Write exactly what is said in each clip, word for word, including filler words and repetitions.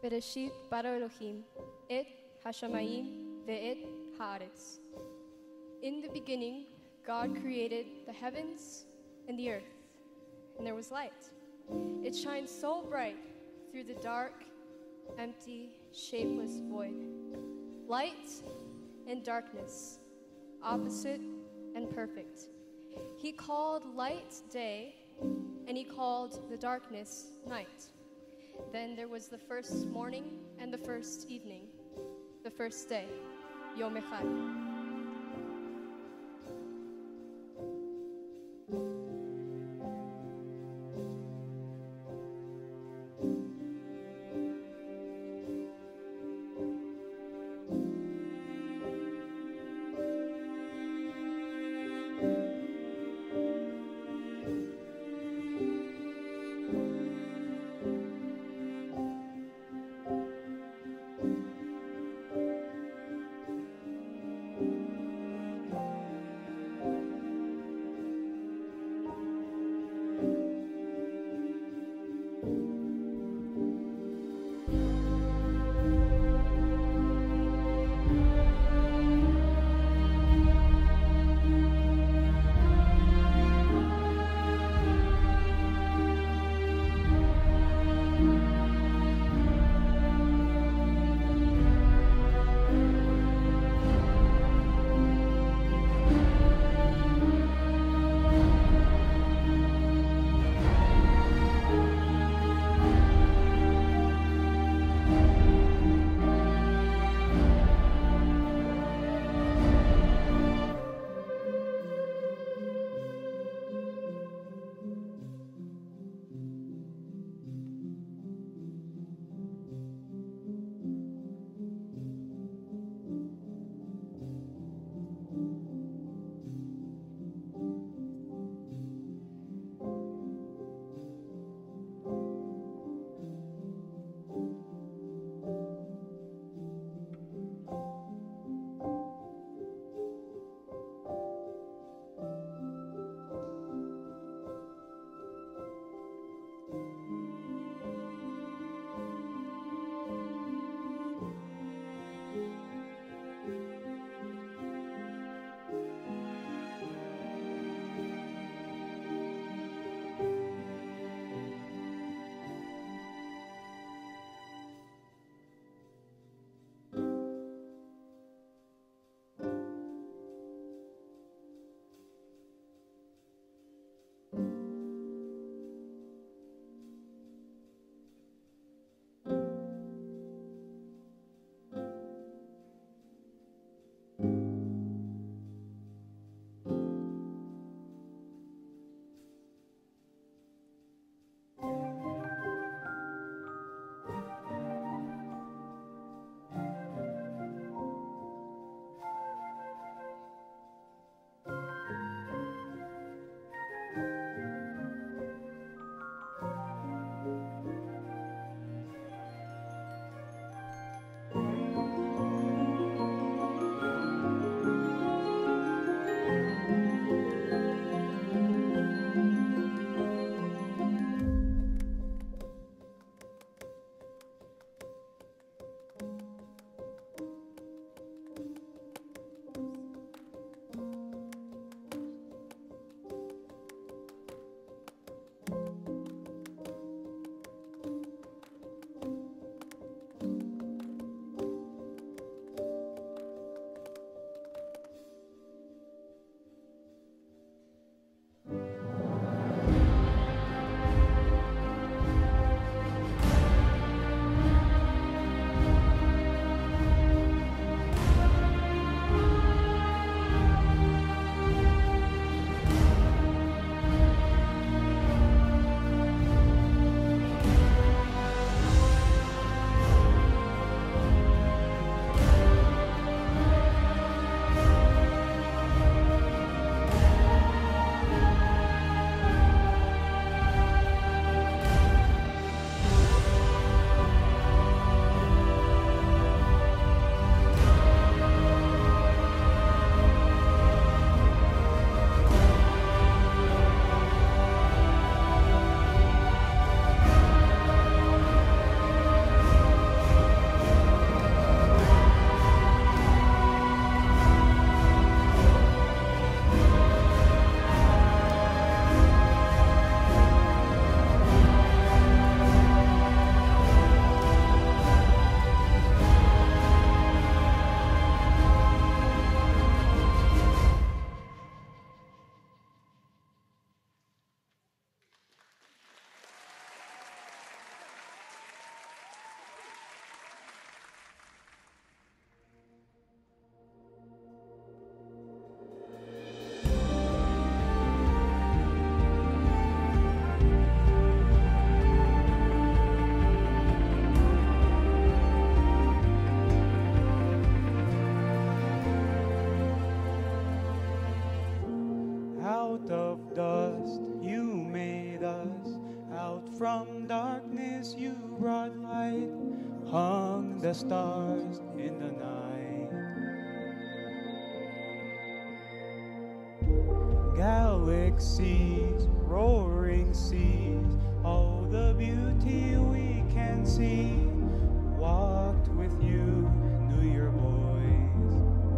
Bereshit bara Elohim et hashamayim ve'et haaretz. In the beginning, God created the heavens and the earth, and there was light. It shines so bright through the dark, empty, shapeless void. Light and darkness, opposite and perfect. He called light day, and he called the darkness night. Then there was the first morning and the first evening, the first day, Yom Echad. darkness you brought light, hung the stars in the night. Galaxies, roaring seas, all the beauty we can see. Walked with you, knew your voice.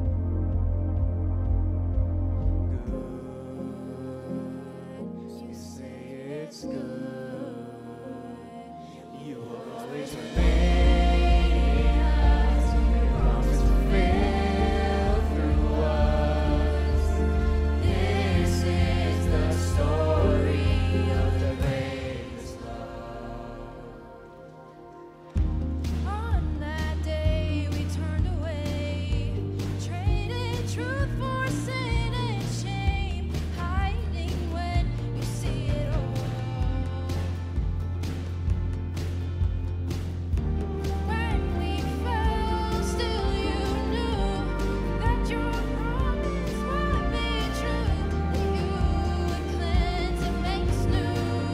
Good, you say it's good. You will always remain in us. Your promise fulfilled through us. This is the story of the greatest love. On that day we turned away, traded truth for sin and shame, hiding when you see it all. When we fell, still you knew that your promise would be true, that you would cleanse and make us new.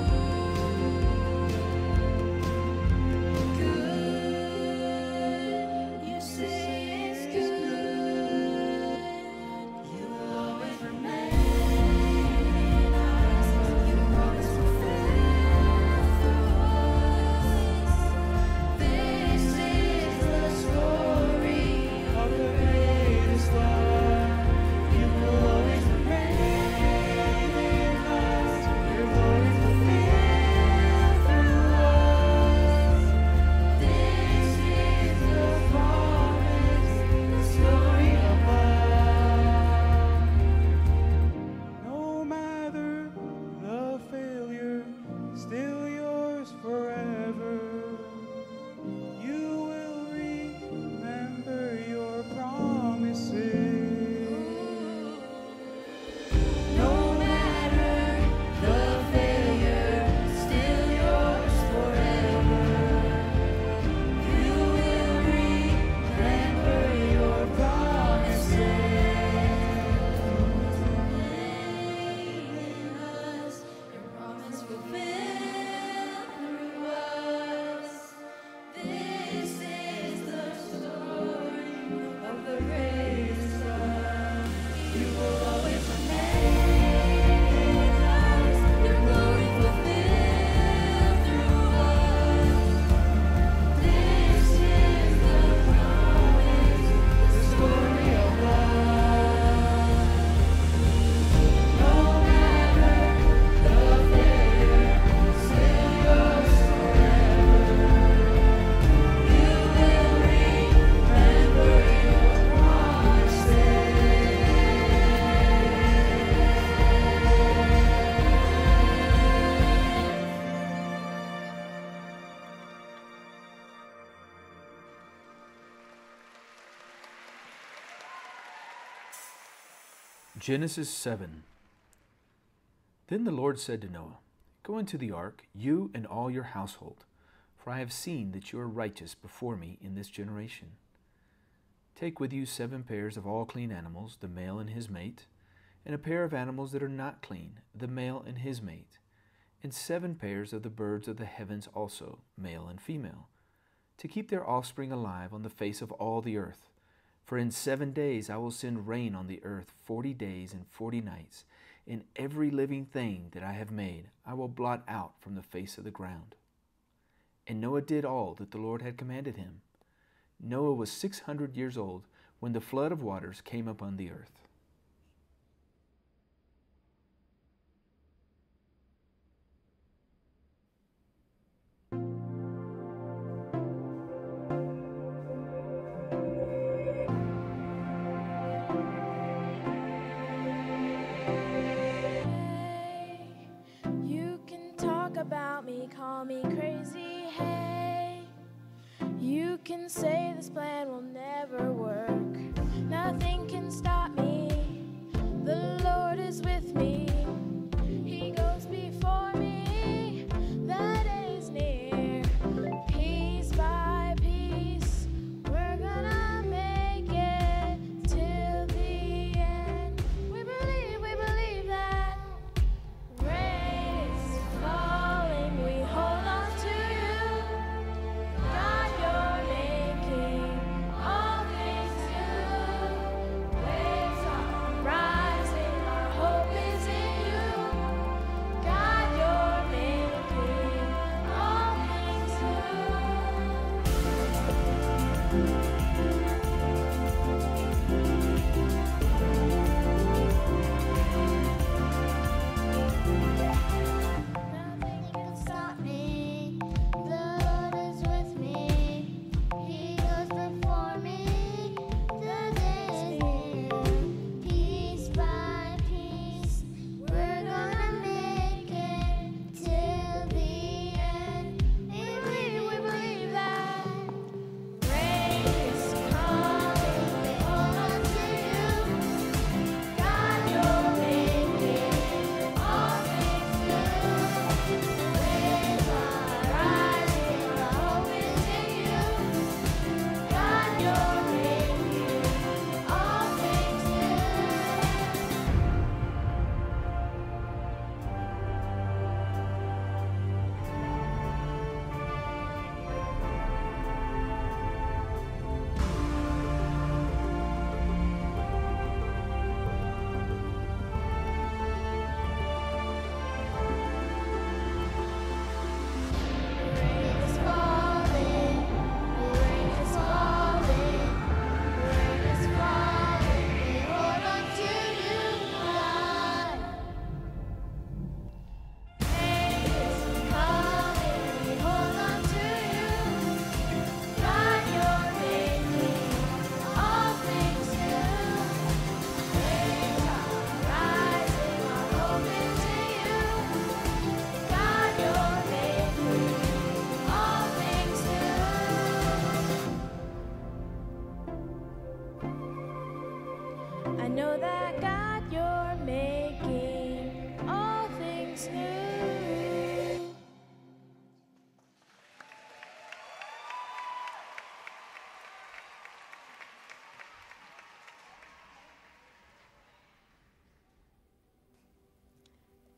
Good, you say it's good. You will always remain in us. Your promise fulfilled through us. This is the story Of the greatest love, you will always remain in us. Your glory fulfilled through us. This is the promise, the story of love. No matter the failure, still yours forever. You will remember your promises. No matter the failure, still yours forever. You will remember your promises. In us, your promise fulfilled through us. This is the story of the greatest love. You will always remain in us. Your glory fulfilled through us. This is the promise, the story of love. No matter the failure, still yours forever. You will remember your promises. Genesis seven. Then the Lord said to Noah, Go into the ark, you and all your household, for I have seen that you are righteous before me in this generation. Take with you seven pairs of all clean animals, the male and his mate, and a pair of animals that are not clean, the male and his mate, and seven pairs of the birds of the heavens also, male and female, to keep their offspring alive on the face of all the earth. For in seven days I will send rain on the earth forty days and forty nights, and every living thing that I have made I will blot out from the face of the ground. And Noah did all that the Lord had commanded him. Noah was six hundred years old when the flood of waters came upon the earth. You can talk about me, call me crazy, hey. You can say this plan will never work. Nothing can stop me. The Lord is with me. He goes before me. The day is near. Piece by piece, we're gonna make it till the end. We believe, we believe that rain is falling. We hold on to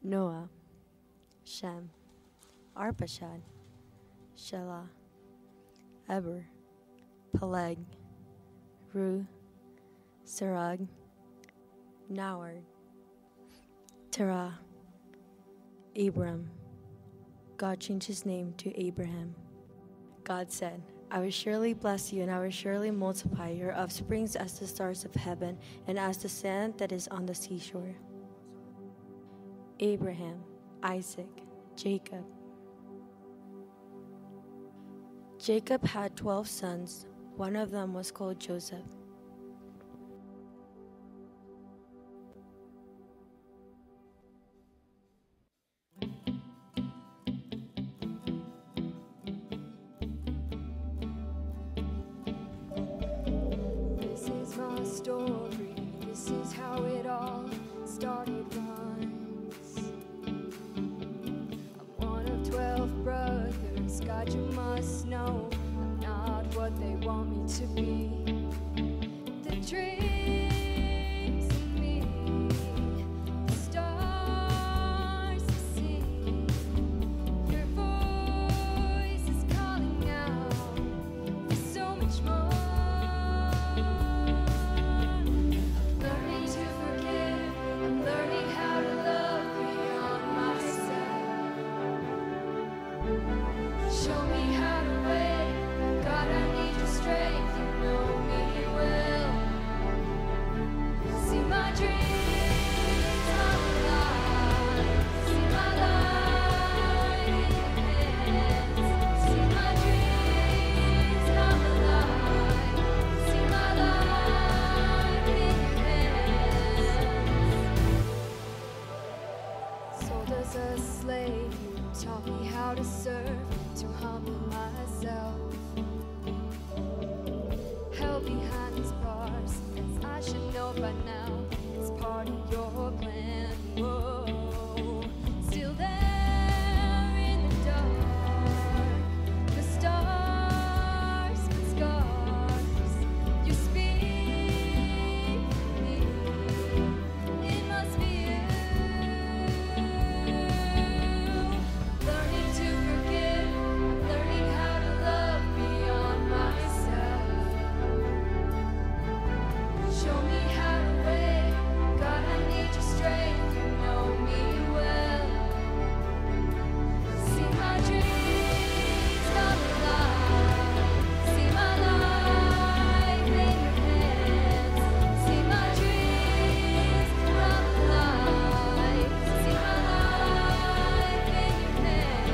Noah, Shem, Arpachshad, Shelah, Eber, Peleg, Ru, Serug, Nahor, Terah, Abram. God changed his name to Abraham. God said, I will surely bless you, and I will surely multiply your offsprings as the stars of heaven and as the sand that is on the seashore. Abraham, Isaac, Jacob. Jacob had twelve sons. One of them was called Joseph. This is my story. This is how it all started once. I'm one of twelve brothers. God, you must know I'm not what they want me to be. The dreams in me, the stars to see. Your voice is calling out for so much more. I'm learning to forgive. I'm learning how to love beyond myself. Show me how to wait. God, I need your strength. You know me well. See my dreams come alive. See my life in your hands. See my dreams come alive. See my life in your hands. Sold as a slave, you taught me how to serve, to humble myself. Held behind these bars, as I should know by now, it's part of your plan. Whoa, still there in the dark, the stars and scars. You speak to me, it must be you. Learning to forgive, learning how to love beyond myself. Show me how to wait. God, I need your strength. You know me well. See my dreams come alive. See my life in your hands. See my dreams come alive. See my life in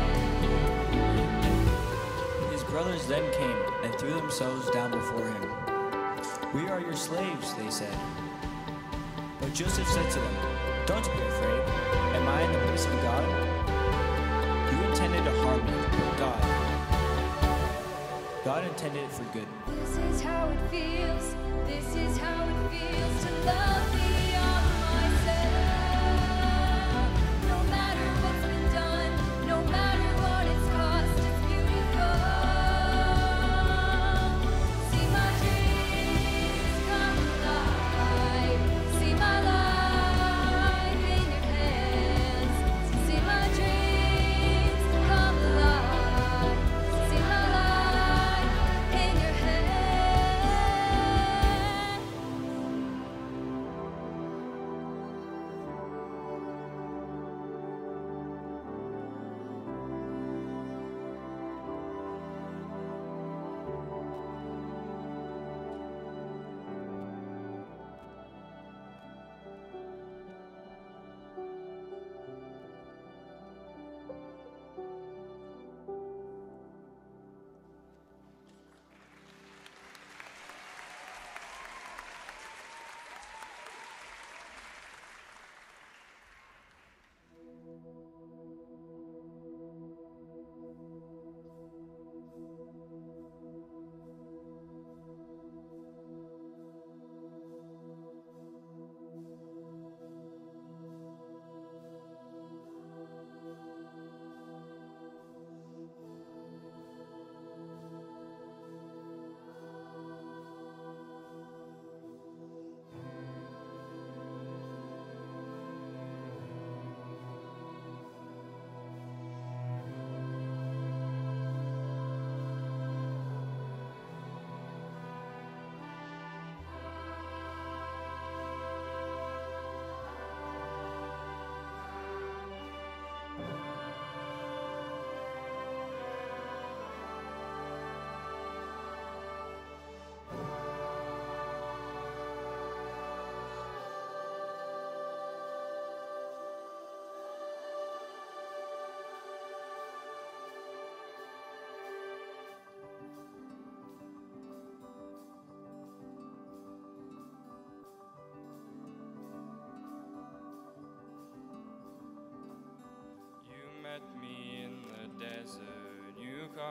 your hands. His brothers then came and threw themselves down before him. We are your slaves, they said. But Joseph said to them, Don't be afraid. Am I in the place of God? You intended to harm me, but God. God intended it for good. This is how it feels. This is how it feels to love beyond myself. No matter what's been done, no matter what it's cost, it's beautiful. See my dreams come alive. See my life in your hands. See my dreams come alive. See my life in your hands.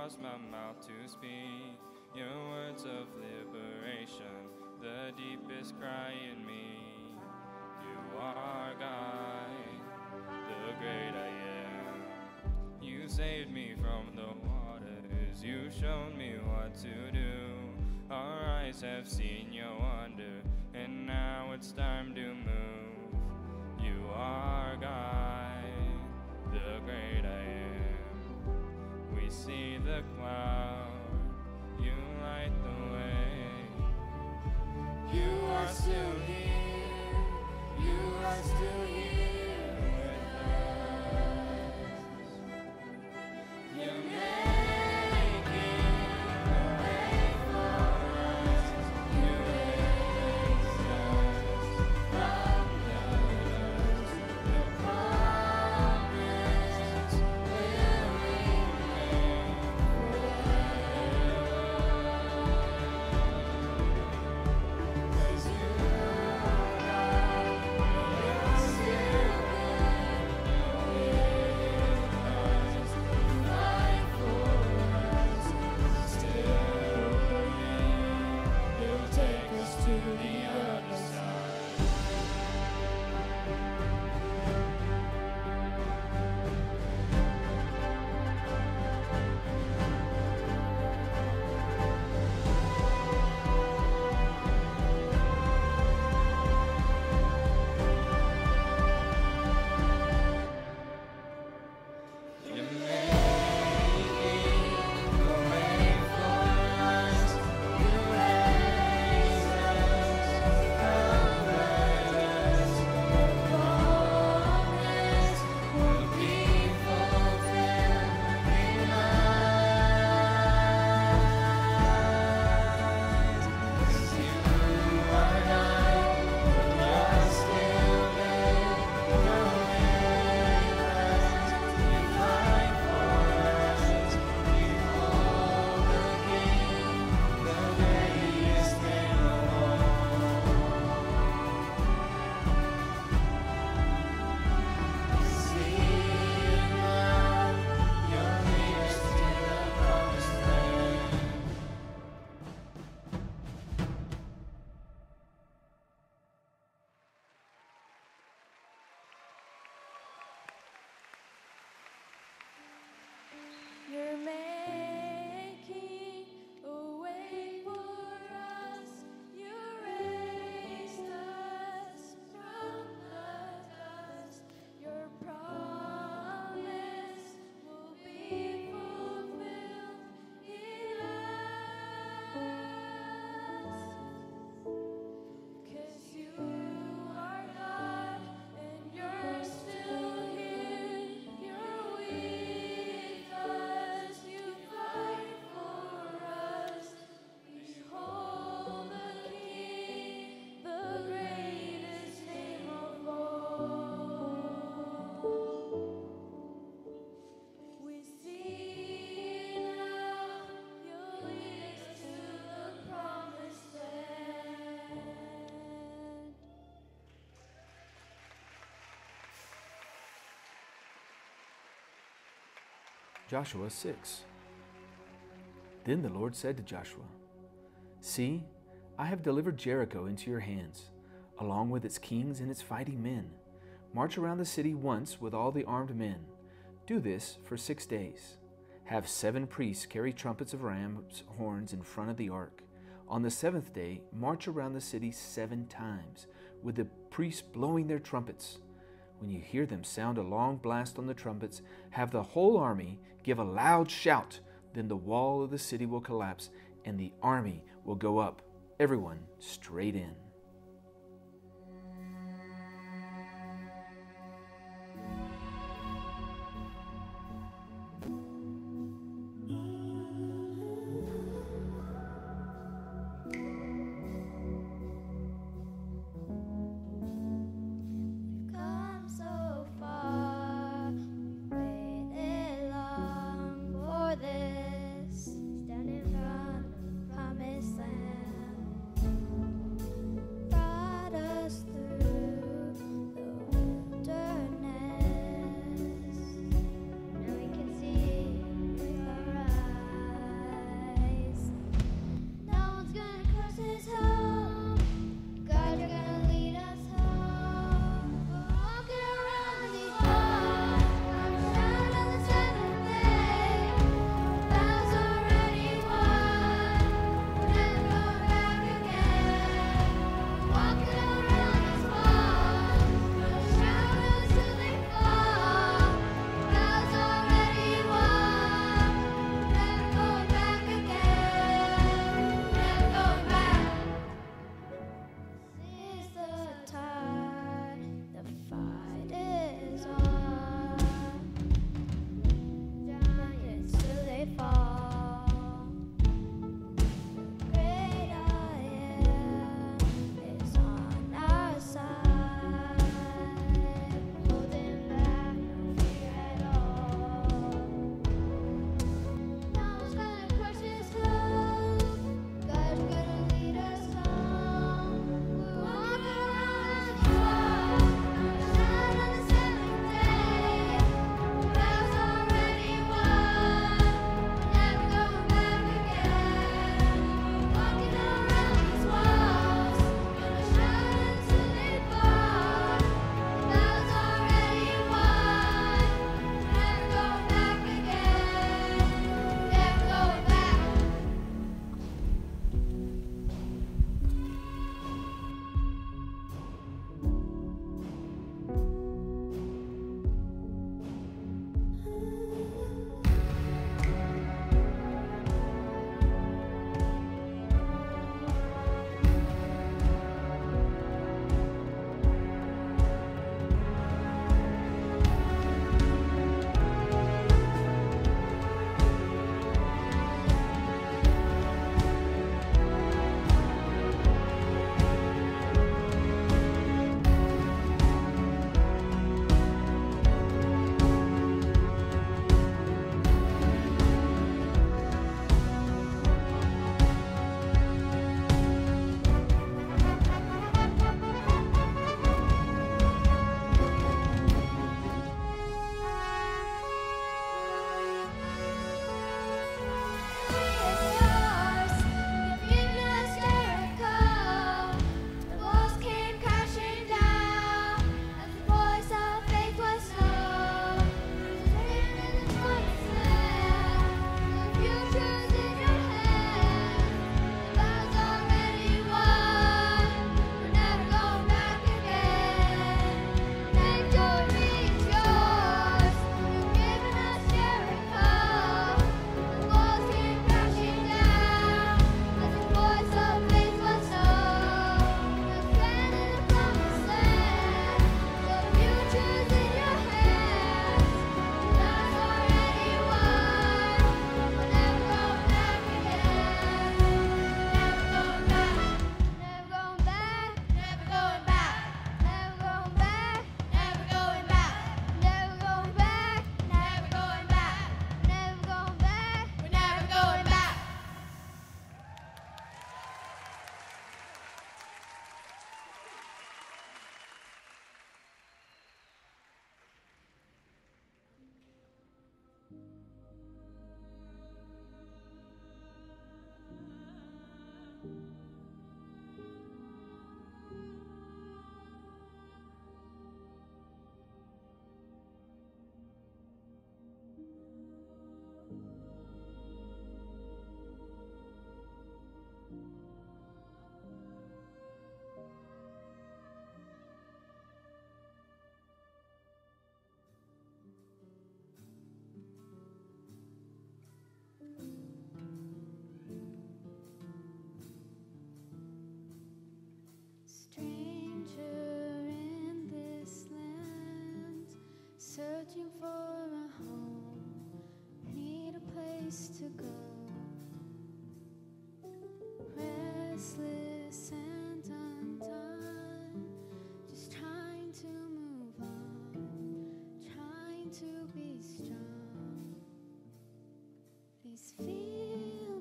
cause my mouth to speak your words of liberation, the deepest cry in me. You are God, the great I am. You saved me from the waters, you showed me what to do. Our eyes have seen your wonder, and now it's time to move. You are God, the great I am. We see the cloud, you light the way. You are still here, you are still here with us. You're making a way for us. You raised us from the dust. The promise will remain forever. 'Cause you are God, you're still good. You're with us, you fight for us. Still believe you'll take us to the other side. You're making a way for us. You raised us, covered us. The promise will be fulfilled in us. 'Cause you are God, you're still good. You're with us, you fight for us. You hold the King, the greatest name of all. See now, you'll lead us to the promised land. You're making a way for us. You raised us from the dust. Your promise will be fulfilled in us. 'Cause you are God and you're still here. You're with us. You fight for us. Behold the King, the greatest name of all. We see now you'll lead us to the promised land. Joshua six. Then the Lord said to Joshua, See, I have delivered Jericho into your hands, along with its kings and its fighting men. March around the city once with all the armed men. Do this for six days. Have seven priests carry trumpets of ram's horns in front of the ark. On the seventh day, march around the city seven times, with the priests blowing their trumpets. When you hear them sound a long blast on the trumpets, have the whole army give a loud shout. Then the wall of the city will collapse, and the army will go up, everyone straight in. Come so far, waited long for this. Stand in front of the promised land.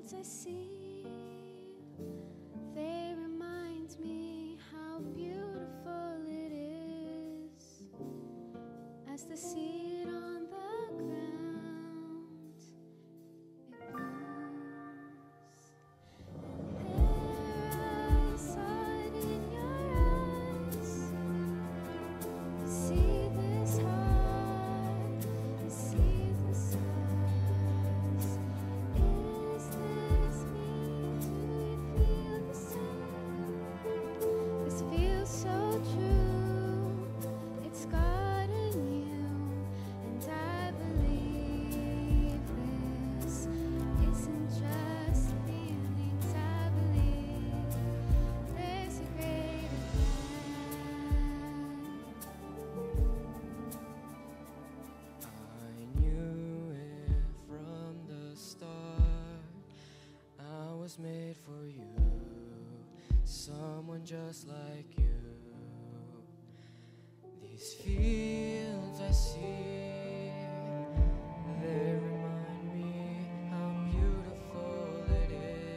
fields I see, they remind me how beautiful it is as the seed on the ground it blooms. And there I saw it in your eyes. You see this heart, you see the skies. Is this me? Do you feel the same? This feels so true. It's God in you, and I believe this isn't just feelings. I believe there's a greater I knew it from the start. I was made for you, someone just like you. These fields I see, they remind me how beautiful it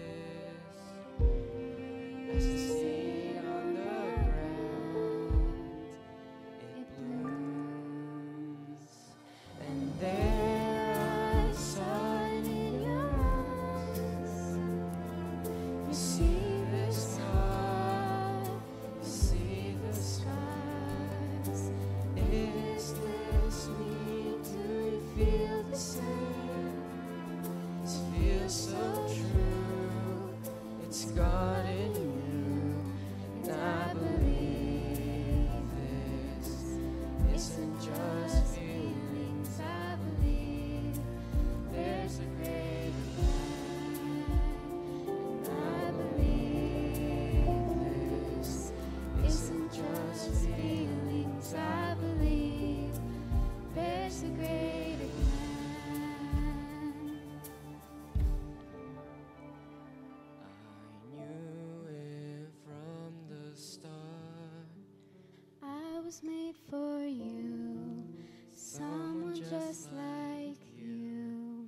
is. As the seed on the ground, it blooms. And there I saw it in your eyes. You see this heart, you see the skies. Is this me? Do you feel the same? This feels so true. It's God in you, and I believe this isn't just feelings. I believe there's a greater plan, and I believe this isn't just feelings. I believe there's a greater plan. I knew it from the start. I was made for you, someone just like you.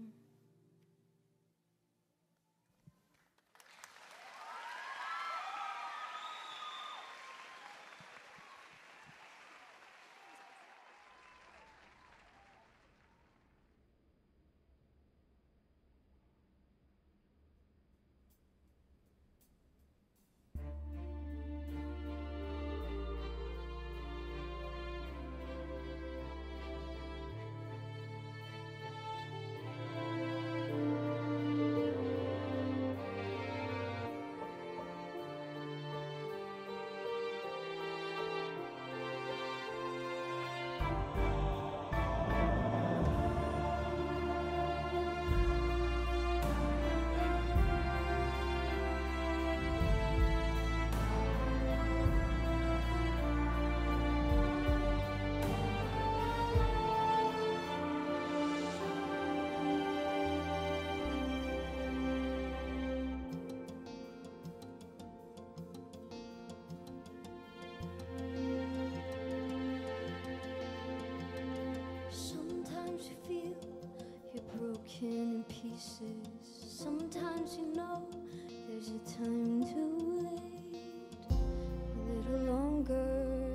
Sometimes you feel you're broken in pieces. Sometimes you know there's a time to wait a little longer.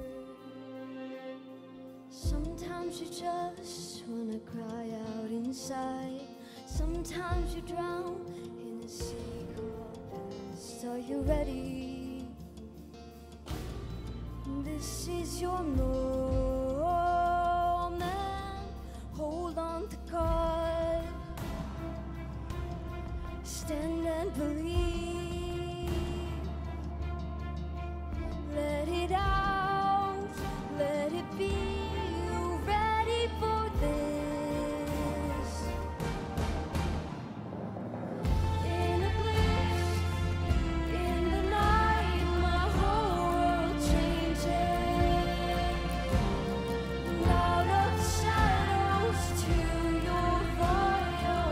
Sometimes you just wanna cry out inside. Sometimes you drown in a sea of past. Are you ready? This is your moment. Hold on to God. Stand and believe. Let it out. Let it be. You ready for this? In a bliss, in the night, my whole world changes. Out of the shadows to your fire.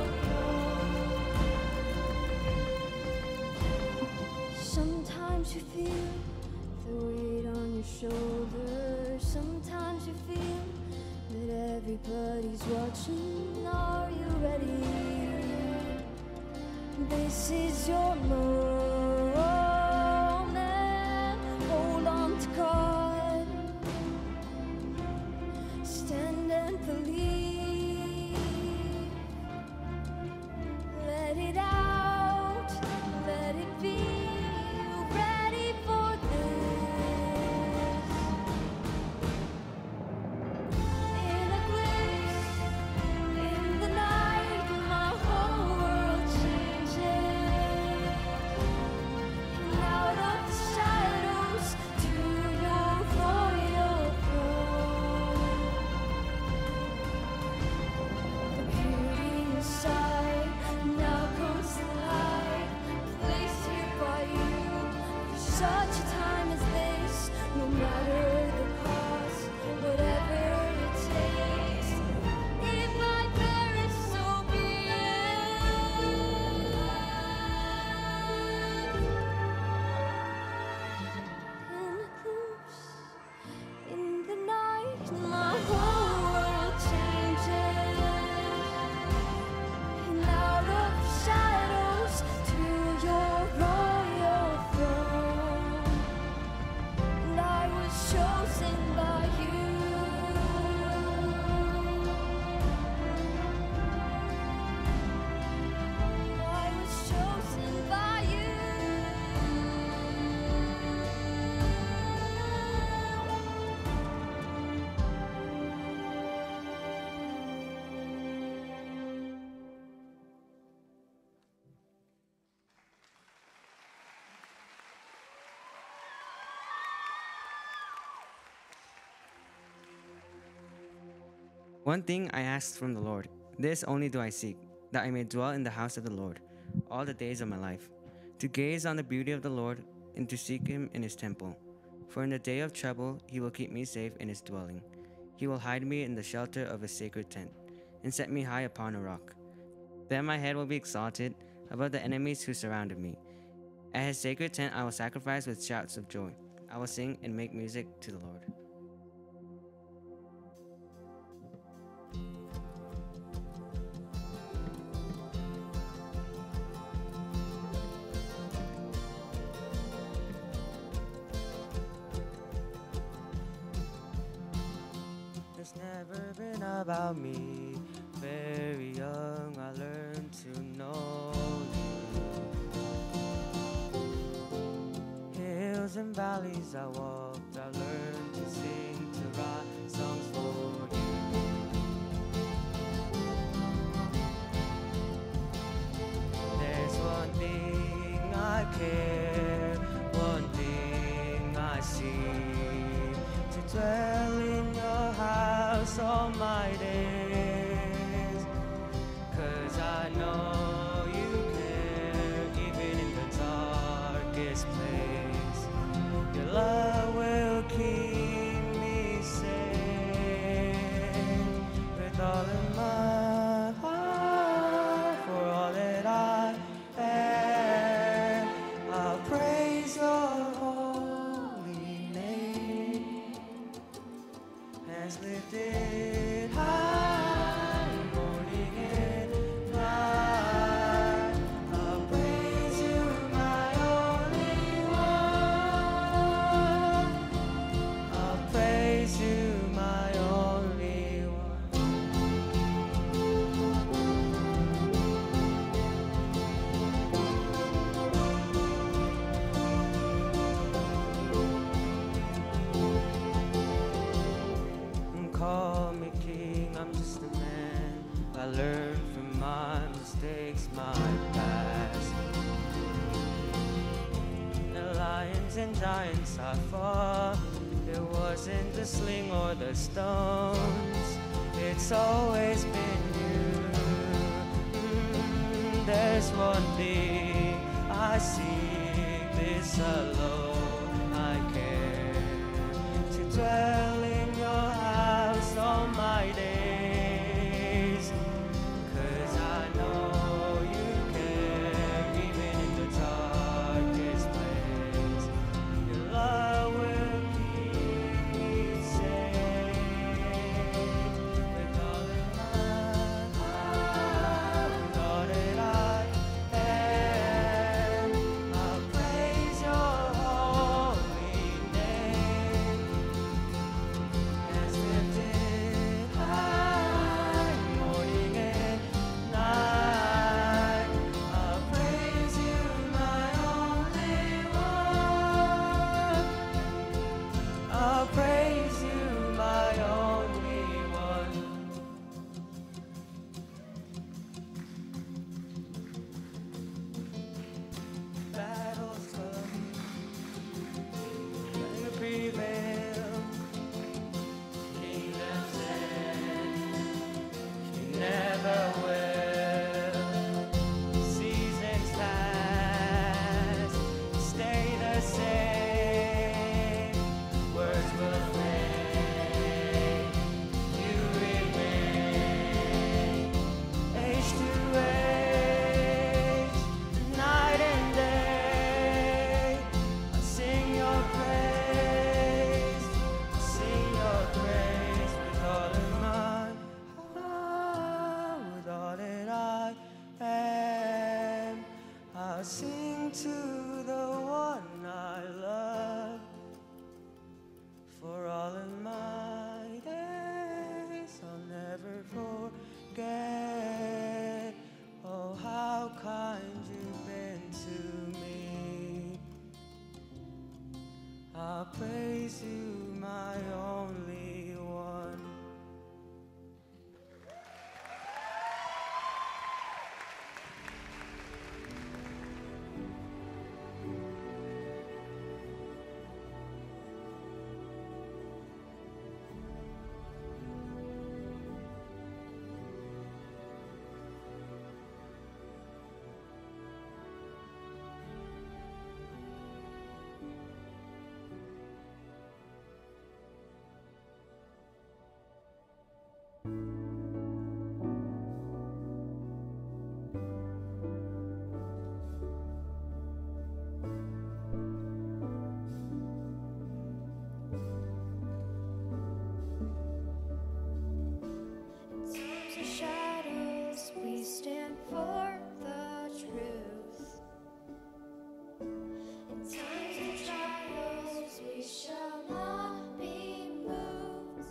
Sometimes you feel the weight on your shoulders. Sometimes you feel that everybody's watching. Are you ready? This is your moment. Hold on to God. Stand and believe. Let it out. Let it be. You're ready for this. In a glimpse, in the night, my whole world changes. And out of the shadows to your royal throne. The beauty inside now comes to light, placed here by you for such a time as this. No matter the cost, whatever it takes, if I perish, so be it. In the night, my whole world changes. And out of the shadows to your royal throne. And I was chosen by you. I was chosen by you. One thing I asked from the Lord, this only do I seek, that I may dwell in the house of the Lord all the days of my life, to gaze on the beauty of the Lord and to seek him in his temple. For in the day of trouble he will keep me safe in his dwelling. He will hide me in the shelter of his sacred tent and set me high upon a rock. Then my head will be exalted above the enemies who surrounded me. At his sacred tent I will sacrifice with shouts of joy. I will sing and make music to the Lord. It's never been about me. Very young, I learned to know you. Hills and valleys I walked, I learned to sing, to write songs for you. There's one thing I care, one thing I see, to dwell in your house all my days. 'Cause I know you care, even in the darkest place. Your love will keep me safe. With all of my heart, for all that I am, I'll praise your holy name. Hands lifted high, morning and night. I'll praise you, my only one. I'll praise you, my only one. Call me king, I'm just a man. I learned from my mistakes, my past. The lions and giants I fought, it wasn't the sling or the stones, it's always been you. Mm, there's one thing I seek, this alone I care, to dwell in your house all my days. 'Cause I know you care, even in the darkest place. Your love will keep me safe. With all of my heart, with all that I am, I'll sing to the one I love for all of my days. I'll never forget. Oh, how kind you've been to me. I'll praise you, my only one. Shadows, we stand for the truth. In times of trials, we shall not be moved.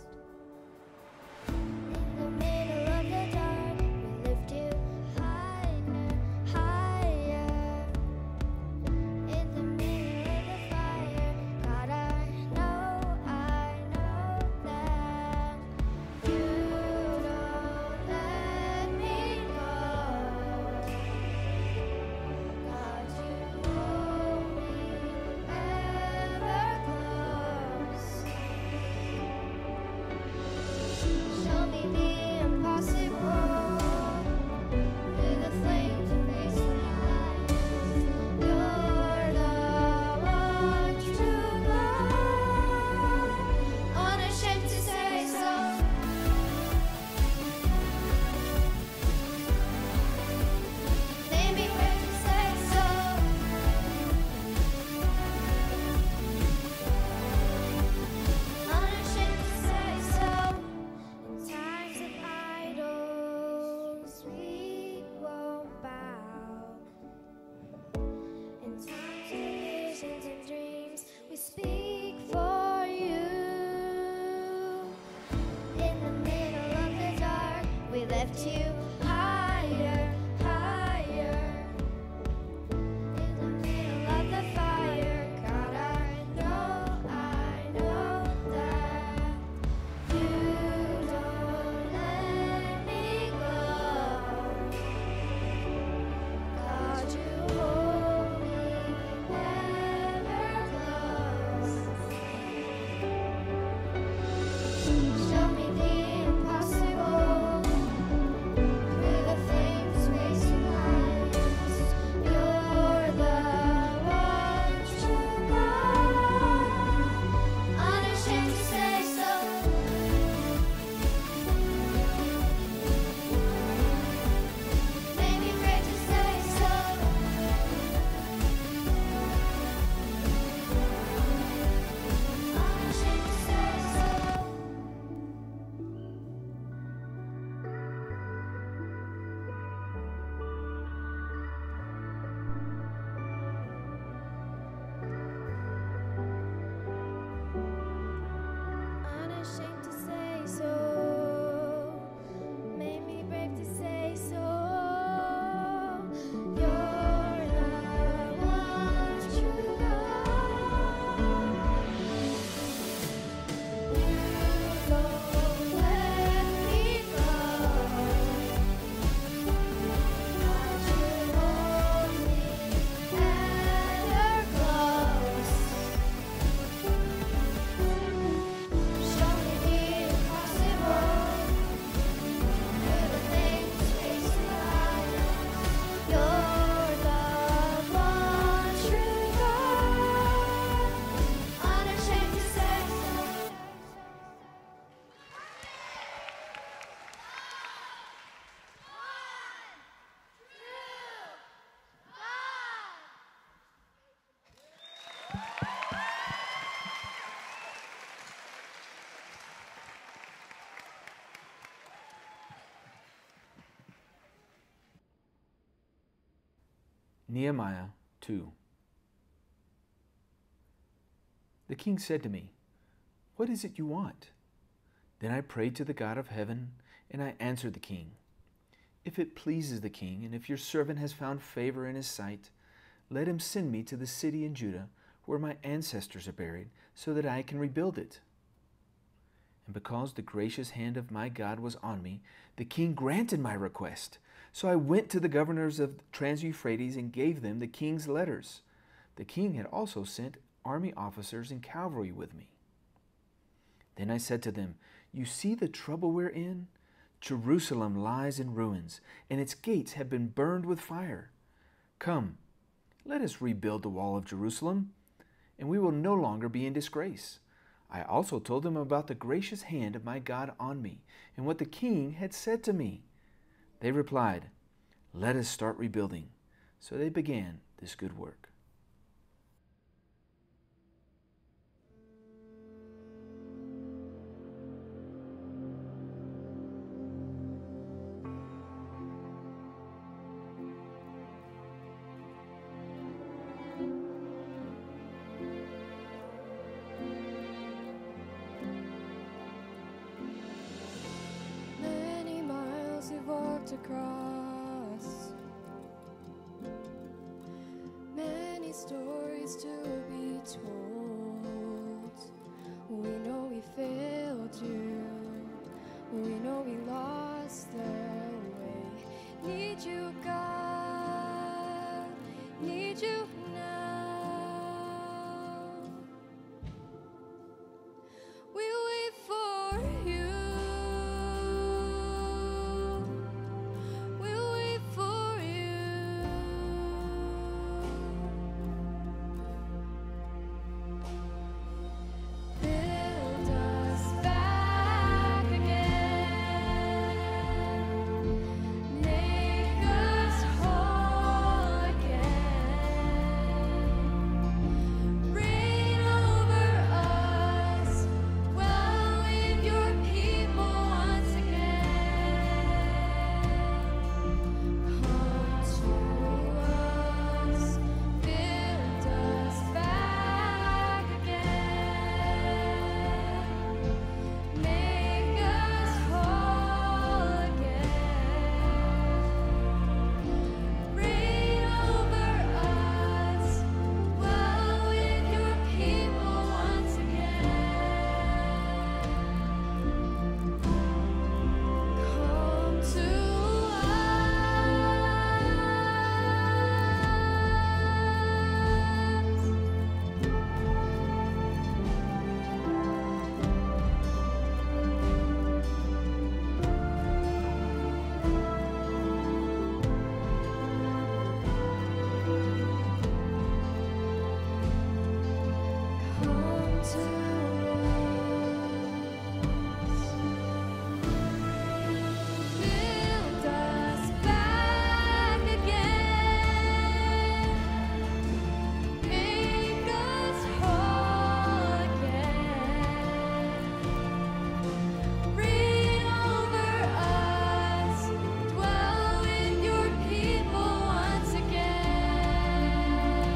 In the middle of the dark, we lift you higher, higher. In the middle of the fire, God, I know, I know that you don't let me go. God, you hold me ever close. Show me the impossible. Through the flames and face the light. You're the one true love. Unashamed to say so. Made me brave to say so. Unashamed to say so. In times of idols, we won't bow. In times of visions and dreams, we speak for you. In the middle of the dark, we lift you higher, higher. In the middle of the fire, God, I know, I know that you don't let me go. God, you hold me ever close. Show me the impossible. Nehemiah two. The king said to me, "What is it you want?" Then I prayed to the God of heaven, and I answered the king, "If it pleases the king, and if your servant has found favor in his sight, let him send me to the city in Judah where my ancestors are buried, so that I can rebuild it." And because the gracious hand of my God was on me, the king granted my request. So I went to the governors of Trans-Euphrates and gave them the king's letters. The king had also sent army officers and cavalry with me. Then I said to them, "You see the trouble we're in? Jerusalem lies in ruins, and its gates have been burned with fire. Come, let us rebuild the wall of Jerusalem, and we will no longer be in disgrace." I also told them about the gracious hand of my God on me, and what the king had said to me. They replied, "Let us start rebuilding." So they began this good work. Many miles we've walked across, many stories to be told. We know we failed you, we know we lost the way. Need you, God, need you now. We wait for you. We'll wait for you. Build us back again. Make us whole again. Reign over us. Dwell with your people once again. Come to us, build us back again. Make us whole again. Reign over us, dwell with your people once again. Come to Come to build us back again. Make us whole again. Reign over us. Dwell with your people once again.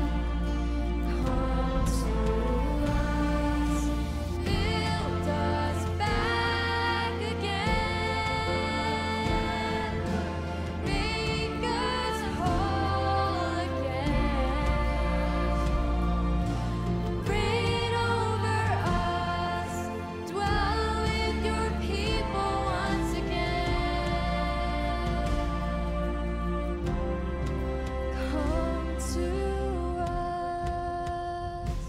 Come to us, build us back again. Make us whole again. Reign over us, dwell with your people once again. Come to us.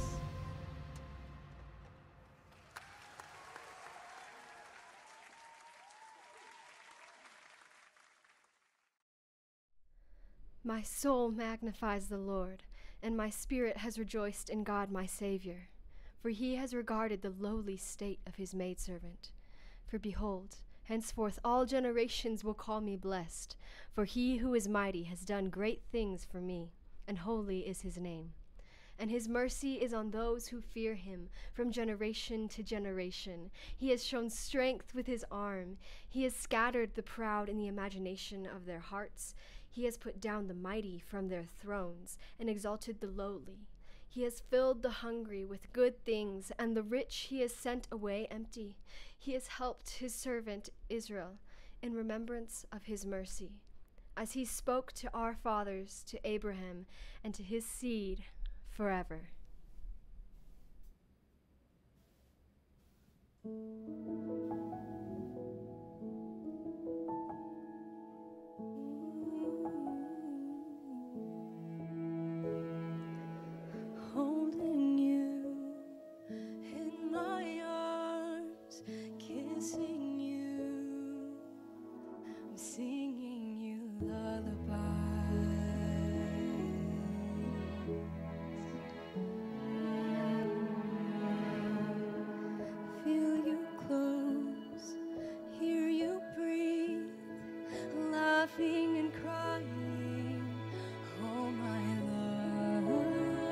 My soul magnifies the Lord, and my spirit has rejoiced in God my Savior. For he has regarded the lowly state of his maidservant. For behold, henceforth all generations will call me blessed, for he who is mighty has done great things for me, and holy is his name. And his mercy is on those who fear him from generation to generation. He has shown strength with his arm. He has scattered the proud in the imagination of their hearts. He has put down the mighty from their thrones and exalted the lowly. He has filled the hungry with good things, and the rich he has sent away empty. He has helped his servant Israel in remembrance of his mercy, as he spoke to our fathers, to Abraham, and to his seed forever. Holding you in my arms, kissing you, I'm singing you lullabies. Feel you close, hear you breathe, laughing and crying, oh my love.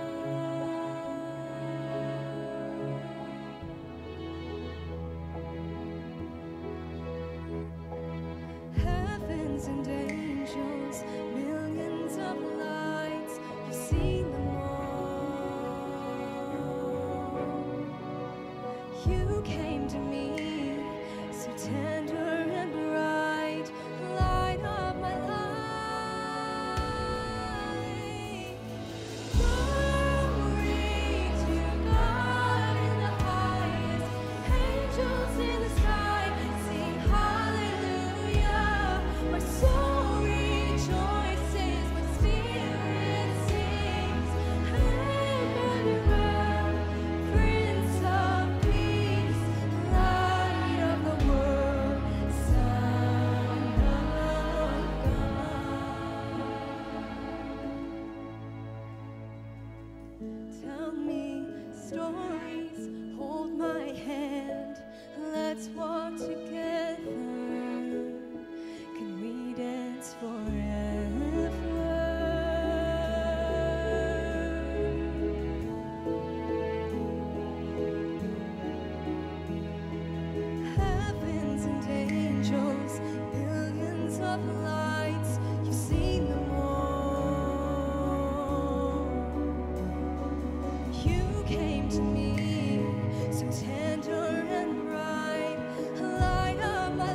Heavens and angels, millions of lights, you've seen them all. You came to me, so tender and bright, light of my life. Glory to God in the highest, angels in the sky, sing hallelujah. My soul rejoices, my spirit sings, Emmanuel, Prince of Peace, light of the world, Son of God. Tell me stories, hold my hand, let's walk together. Can we dance forever? Heavens and angels, millions of lights, you've seen them all. You came to me, so tender and bright, light of my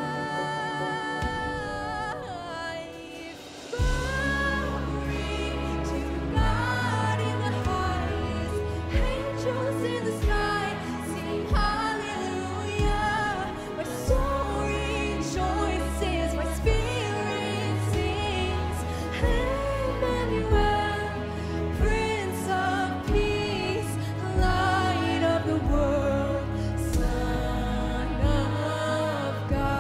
life. Glory to God in the highest, angels in the sky, sing hallelujah. My soul rejoices, my spirit sings, Emmanuel, Prince of Peace, light of the world, Son of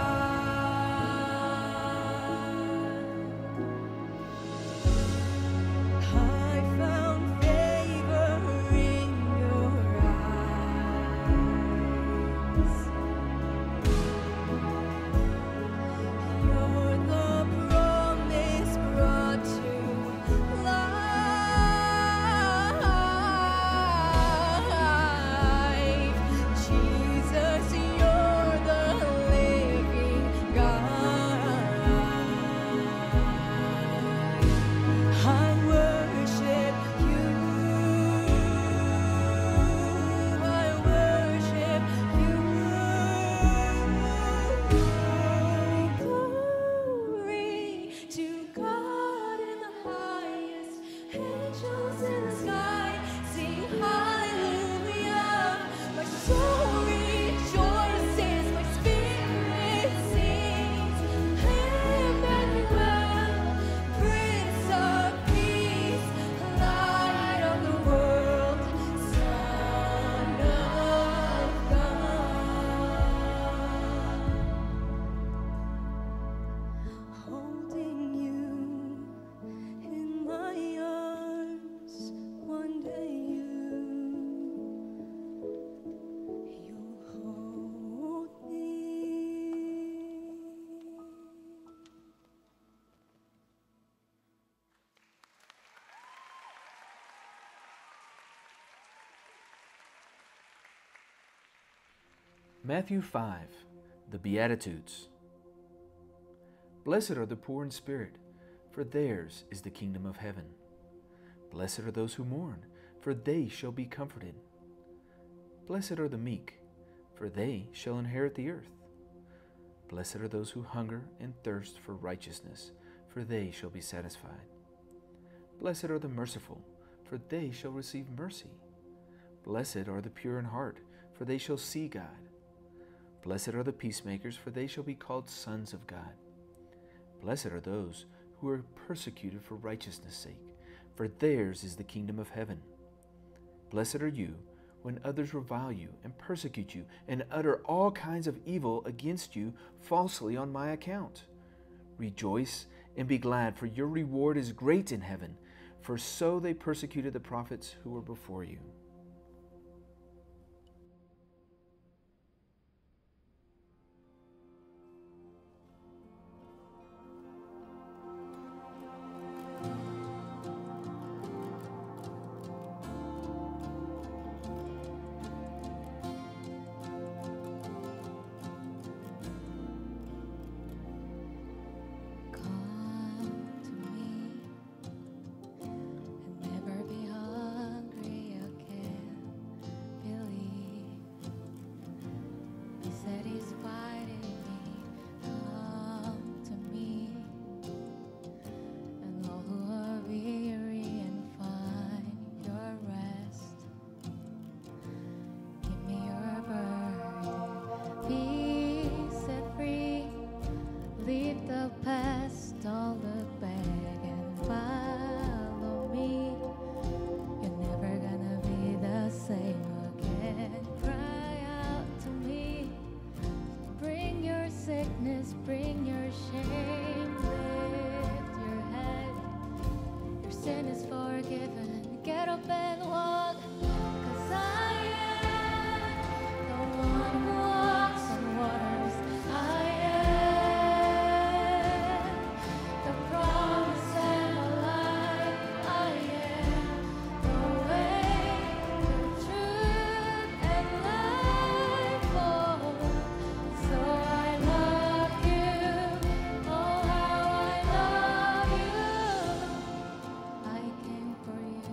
God. I found favor in your eyes. You're the promise brought to life. Jesus, you're the living God. I worship you. I worship you. Glory to God in the highest, angels in the sky, sing hallelujah. My soul rejoices, my spirit sings, Emmanuel, Prince of Peace, light of the world, Son of God. Holding you in my arms, one day you, you'll hold me. Matthew five, the Beatitudes. Blessed are the poor in spirit, for theirs is the kingdom of heaven. Blessed are those who mourn, for they shall be comforted. Blessed are the meek, for they shall inherit the earth. Blessed are those who hunger and thirst for righteousness, for they shall be satisfied. Blessed are the merciful, for they shall receive mercy. Blessed are the pure in heart, for they shall see God. Blessed are the peacemakers, for they shall be called sons of God. Blessed are those who are persecuted for righteousness' sake, for theirs is the kingdom of heaven. Blessed are you when others revile you and persecute you and utter all kinds of evil against you falsely on my account. Rejoice and be glad, for your reward is great in heaven, for so they persecuted the prophets who were before you. Bring your shame, lift your head. Your sin is forgiven. Get up and walk, 'cause I am the one who walks on waters. I am the promise and the life. I am the way, the truth, and life. Oh, so I love you. Oh, how I love you. I came for you.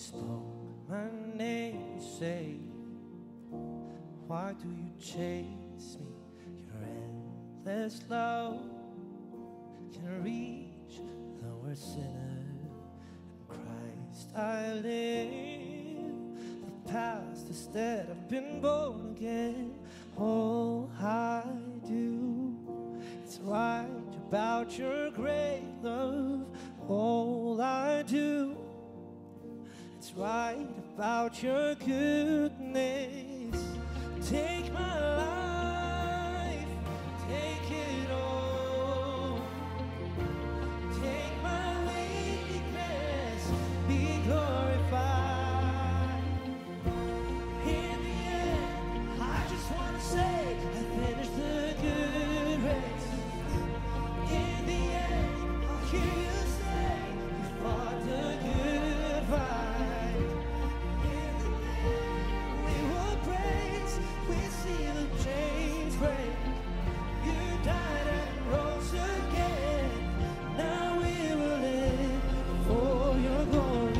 spoke my name, you say, why do you chase me? Your endless love can reach the worst sinner. In Christ I live, the past instead I've been born again. All I do is write about your great love. All I do is write about your goodness. Take my life, take it all. Take my weakness, be glorified. In the end, I just want to say I finished the good race. In the end, I'll hear you say you fought the good fight. In the end, we will praise, we see the chains break. You died and rose again. Now we will live for your glory.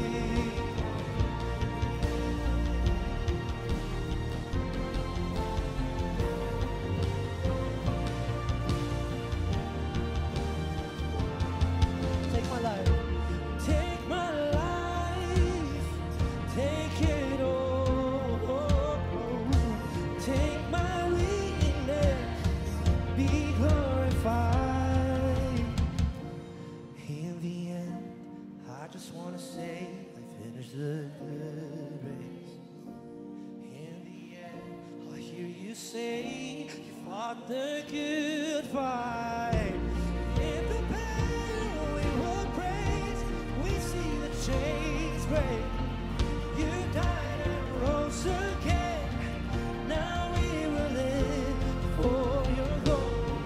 Take my life, take my life, take it all. Take my weakness, be glorified. In the end, I just want to say I finished the good race. In the end, I'll hear you say you fought the good fight. In the battle we will praise, we see the chains break. You died and rose again. Now we will live for your glory.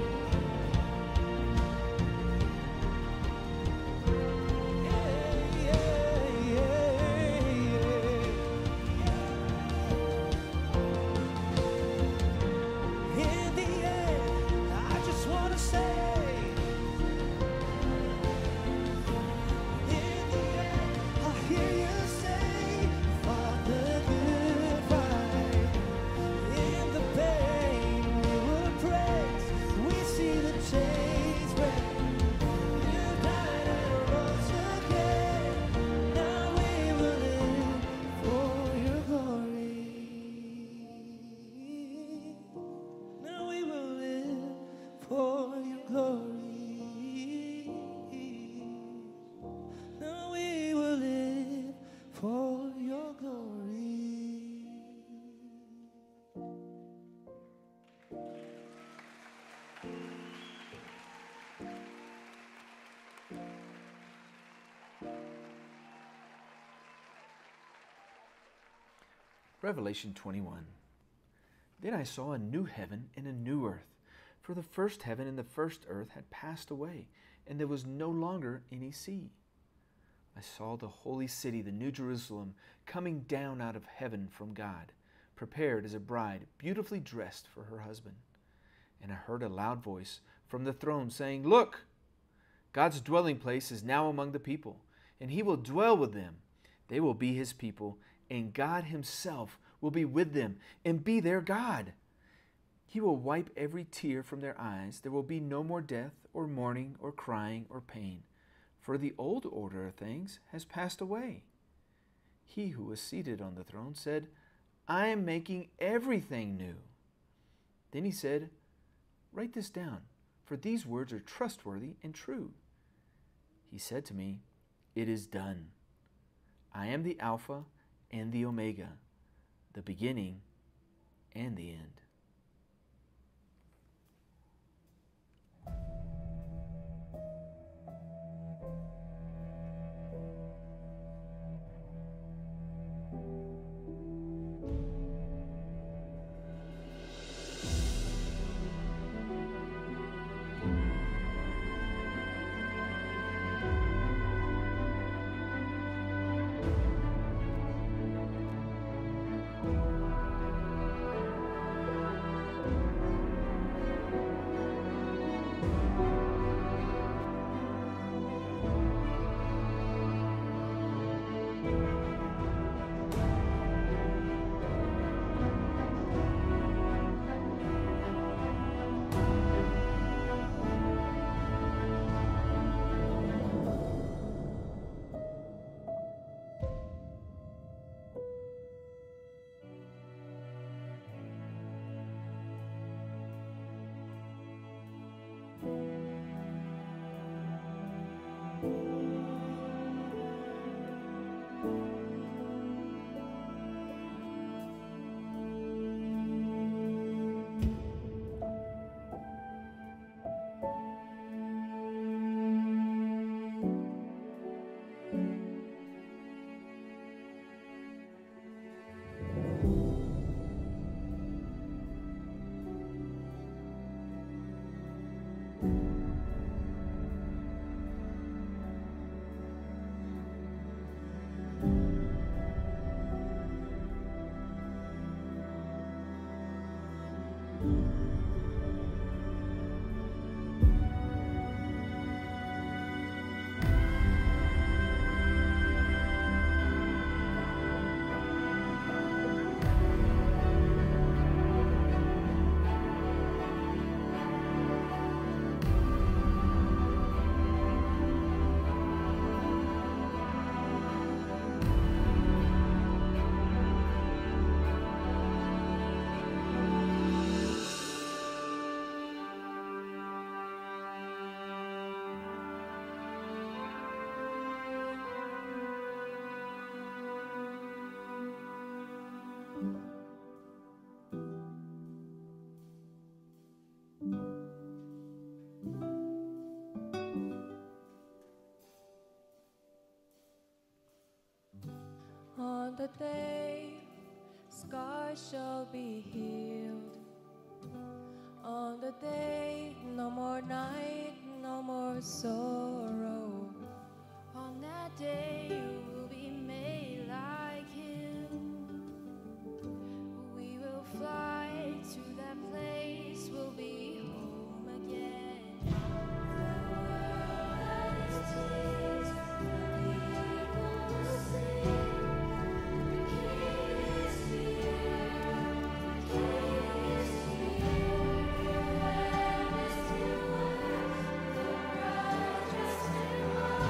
Yeah, yeah, yeah, yeah. In the end, I just want to say, in the end, I'll hear you say, Father, good fight. In the pain, we will praise. We see the chains break. You died and rose again. Now we will live for your glory. Now we will live for your glory. Now we will live for your glory. Revelation twenty-one. Then I saw a new heaven and a new earth, for the first heaven and the first earth had passed away, and there was no longer any sea. I saw the holy city, the New Jerusalem, coming down out of heaven from God, prepared as a bride, beautifully dressed for her husband. And I heard a loud voice from the throne saying, Look, God's dwelling place is now among the people, and he will dwell with them. They will be his people, and God himself will be with them and be their God. He will wipe every tear from their eyes. There will be no more death or mourning or crying or pain, for the old order of things has passed away. He who was seated on the throne said, I am making everything new. Then he said, Write this down, for these words are trustworthy and true. He said to me, It is done. I am the Alpha and the Omega, the beginning and the end. On the day scars shall be healed. On the day, no more night, no more sorrow. On that day, you will be made like Him. We will fly to that place, we'll be home again. The world that is tears, the people will sing. The King is here, the King is here. The Lamb is to us, the bride dressed in white.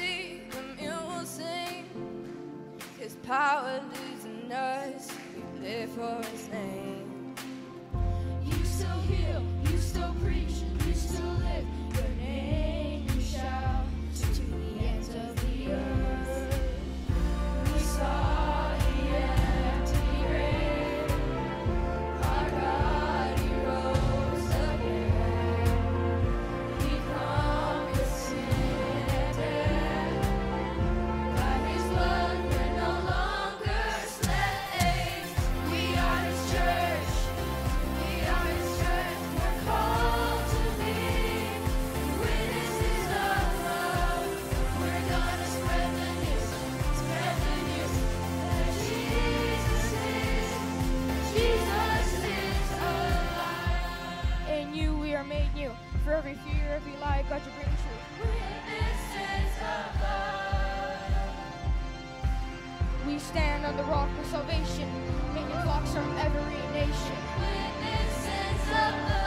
see, the mule will sing. His power lives in us, we live for his name. You still heal, you still preach, you still live. Your name you shout to the ends of the earth. We saw the empty grave. Our God, he rose again. He conquered sin and death. By his blood we're no longer slaves. We are his church. We are his church. We're called to be witnesses of love. We're gonna spread the news, spread the news that Jesus is, Jesus is alive. In you we are made new. For every fear, every lie, God you bring true. Witnesses of love. We stand on the rock of salvation, making flocks from every nation. Witnesses of love.